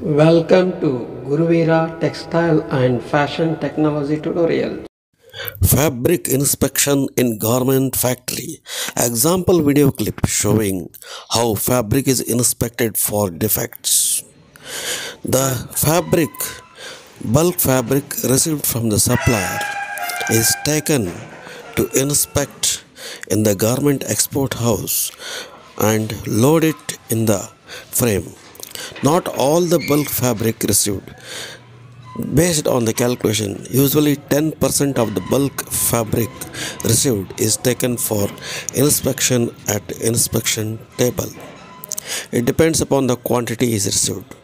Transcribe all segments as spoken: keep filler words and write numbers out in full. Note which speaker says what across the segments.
Speaker 1: Welcome to Guruvira Textile and Fashion Technology Tutorial.
Speaker 2: Fabric inspection in garment factory. Example video clip showing how fabric is inspected for defects. The fabric, bulk fabric received from the supplier is taken to inspect in the garment export house and load it in the frame. Not all the bulk fabric received. Based on the calculation, usually ten percent of the bulk fabric received is taken for inspection at inspection table. It depends upon the quantity is received.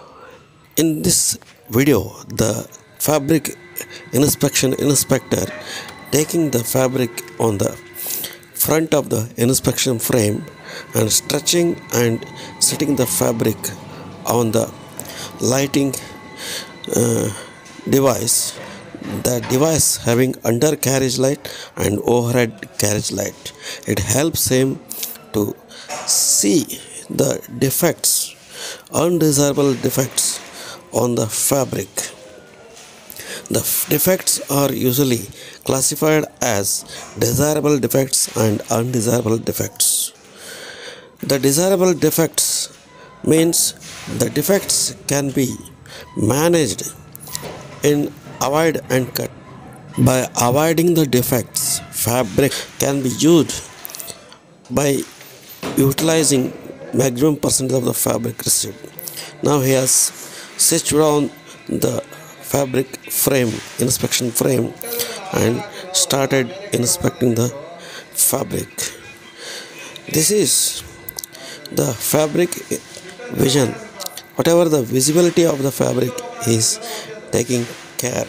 Speaker 2: In this video, the fabric inspection inspector taking the fabric on the front of the inspection frame and stretching and setting the fabric on the lighting uh, device. The device having undercarriage light and overhead carriage light. It helps him to see the defects, undesirable defects on the fabric. The defects are usually classified as desirable defects and undesirable defects. The desirable defects means the defects can be managed in avoid and cut. By avoiding the defects, fabric can be used by utilizing maximum percent of the fabric received. Now he has switched on the fabric frame, inspection frame, and started inspecting the fabric. This is the fabric vision. Whatever the visibility of the fabric is taking care.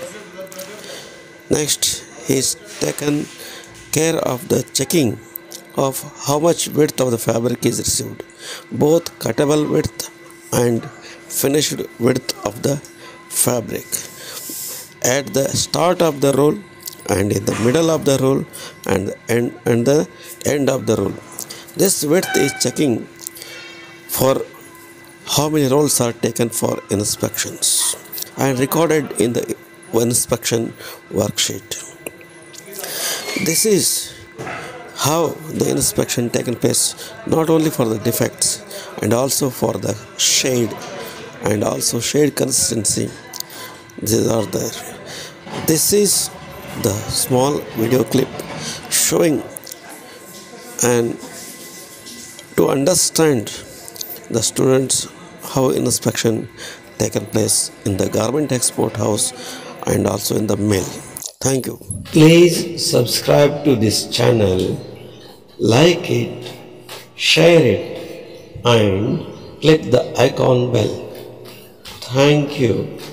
Speaker 2: Next, he is taken care of the checking of how much width of the fabric is received, both cuttable width and finished width of the fabric. At the start of the roll and in the middle of the roll and the end and the end of the roll. This width is checking for how many rolls are taken for inspections and recorded in the inspection worksheet. This is how the inspection taken place, not only for the defects and also for the shade and also shade consistency. These are there. This is the small video clip showing and to understand the students how inspection taken place in the garment export house and also in the mill. Thank you.
Speaker 1: Please subscribe to this channel, like it, share it, and click the icon bell. Thank you.